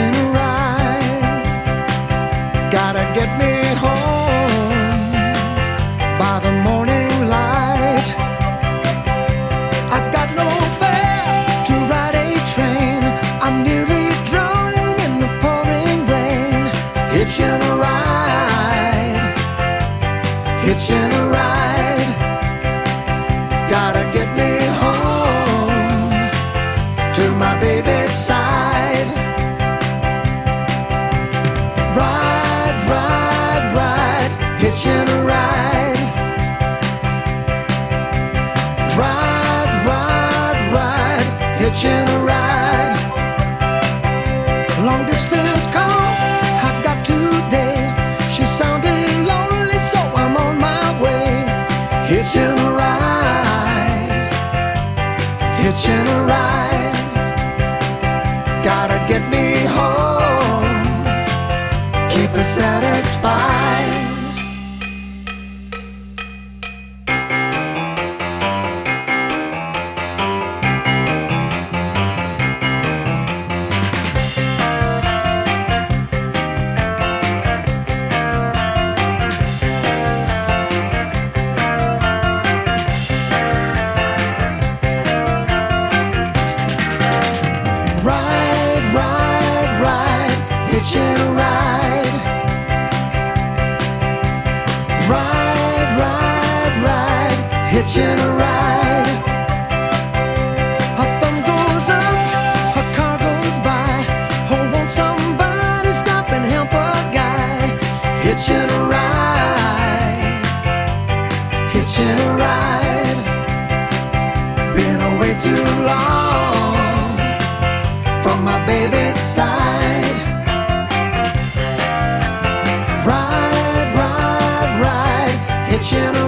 hitching a ride. Gotta get me home by the morning light. I got no fare to ride a train. I'm nearly drowning in the pouring rain. Hitching a ride, hitching a ride. Gotta get me home to my baby's side. Ride, ride, ride, hitching a ride. Ride, ride, ride, hitching a ride. Long distance call I got today. She sounded lonely, so I'm on my way. Hitching a ride, hitching a ride. Gotta get me home, keep her satisfied. Ride, ride, ride, hitching a ride. Ride, ride, ride, hitching a ride. Her thumb goes up, her car goes by. Oh, won't somebody stop and help a guy? Hitching a ride, hitching a ride. Been away too long from my baby's side. Ride, ride, ride, hitching a